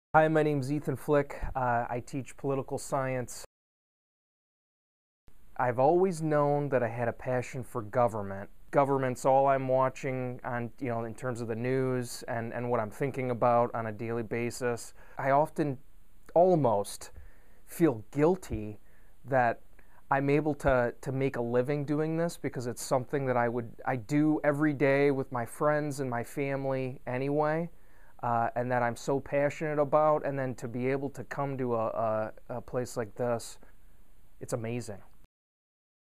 Hi, my name's Ethan Flick. I teach political science. I've always known that I had a passion for government. Government's all I'm watching on, in terms of the news and what I'm thinking about on a daily basis. I often almost feel guilty that I'm able to make a living doing this because it's something that I do every day with my friends and my family anyway. And that I'm so passionate about, and then to be able to come to a place like this, it's amazing.